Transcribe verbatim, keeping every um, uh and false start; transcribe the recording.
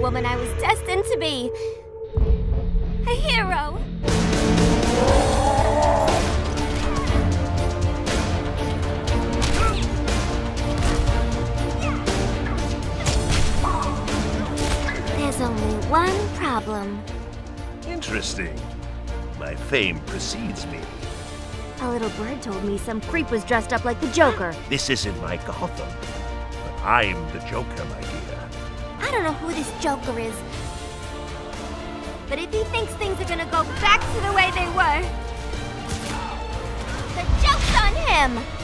woman I was destined to be. A hero. There's only one problem. Interesting. My fame precedes me. A little bird told me some creep was dressed up like the Joker. This isn't my Gotham. But I'm the Joker, my dear. I don't know who this Joker is. But if he thinks things are gonna go back to the way they were, the joke's on him!